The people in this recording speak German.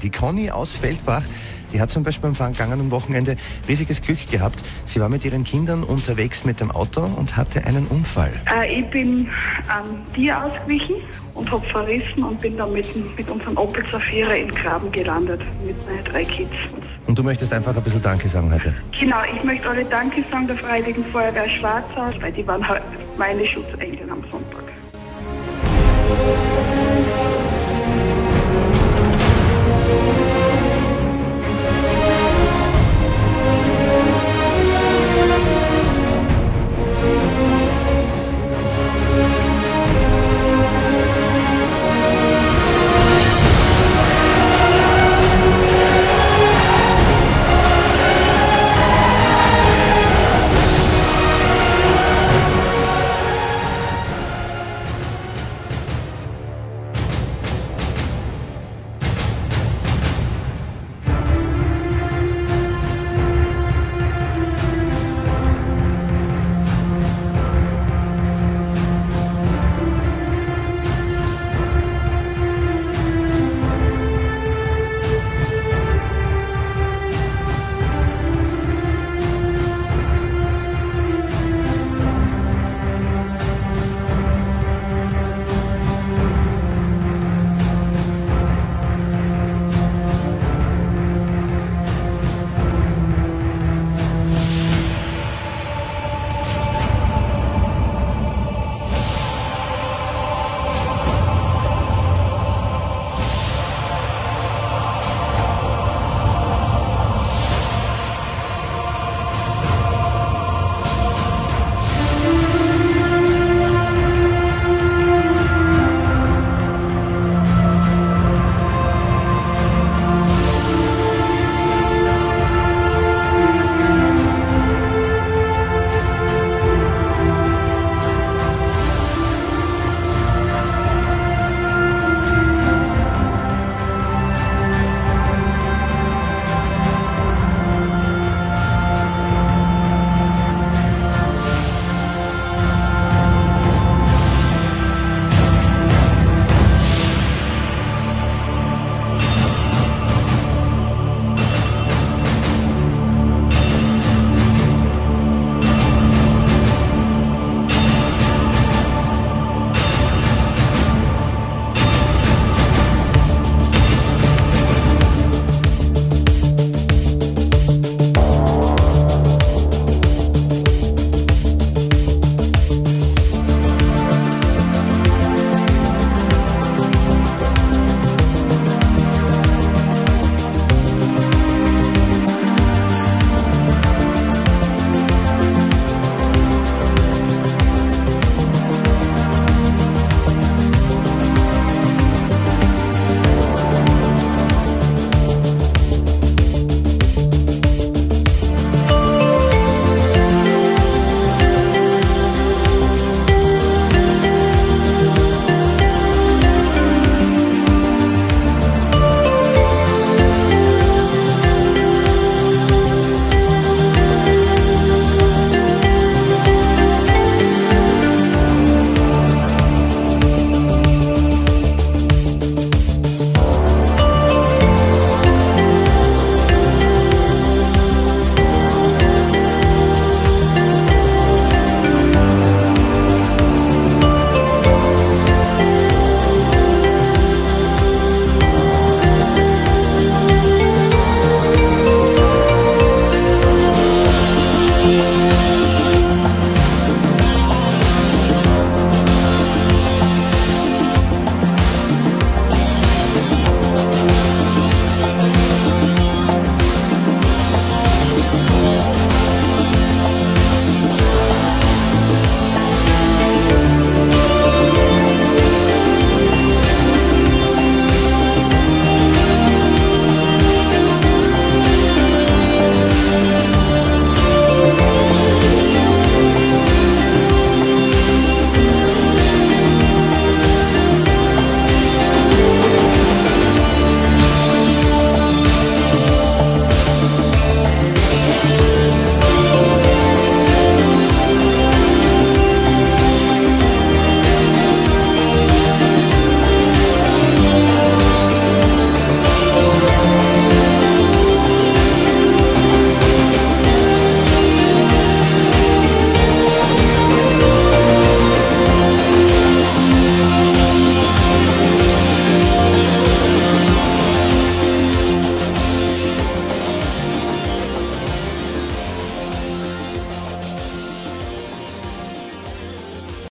Die Conny aus Feldbach, die hat zum Beispiel am vergangenen Wochenende riesiges Glück gehabt. Sie war mit ihren Kindern unterwegs mit dem Auto und hatte einen Unfall. Ich bin am Tier ausgewichen und habe verrissen und bin dann mit unserem Opel Zafira im Graben gelandet mit meinen 3 Kids. Und du möchtest einfach ein bisschen Danke sagen heute? Genau, ich möchte alle Danke sagen der Freiwilligen Feuerwehr Schwarzhaus, weil die waren halt meine Schutzengel am Sonntag.